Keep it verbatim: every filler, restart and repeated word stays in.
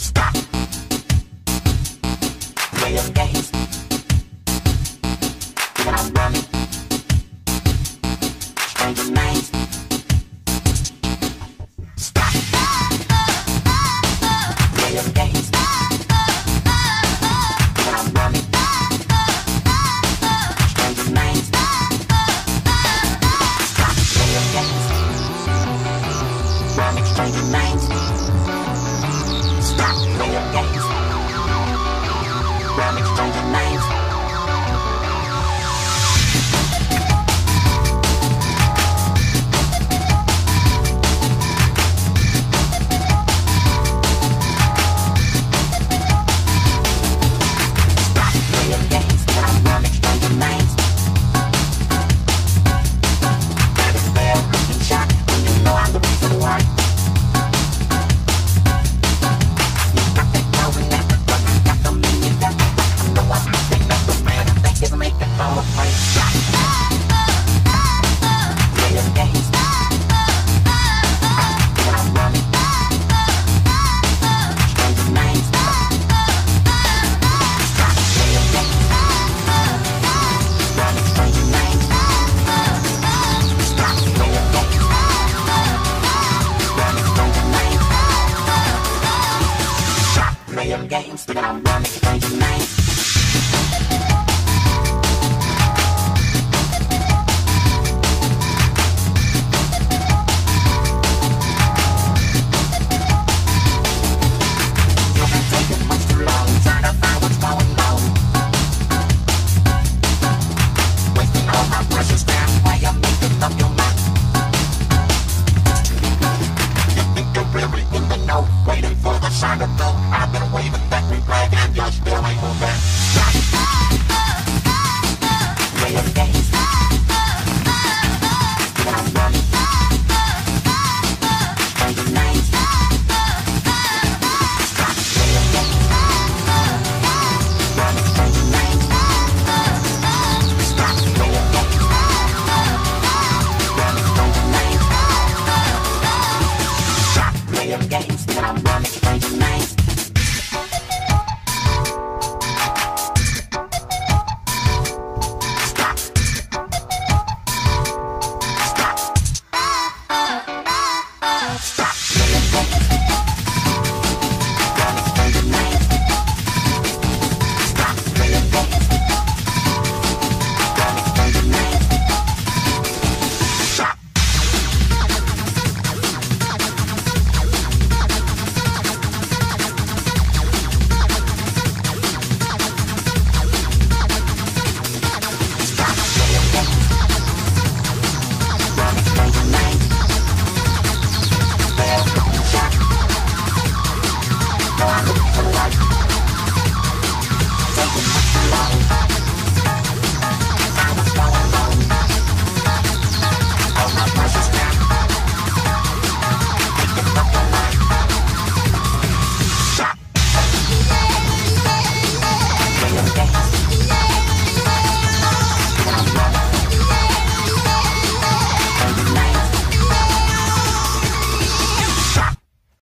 Stop. Playing games. When I'm running. Stranger minds. Stop. Playing games. When I'm running. Stranger minds. Stop. Playing games. Running stranger minds. Stop playing games. Running stranger minds. Stop playing games when I'm running stranger minds. That is fair and shot when you know I'm the reason why. You got that going at the gun, got the meaning that I know I'm nothing but the man that is making all the fight. Stop playing games. When I'm running stranger minds. Stop playing games. Running stranger minds. Stop playing games. Running stranger minds. Stop playing games. When I'm running stranger minds. You've been taking much too long, trying to find what's going on. Wasting all my precious time while you're making up your mind. You think you're really in the know, waiting for the sign to go. I've been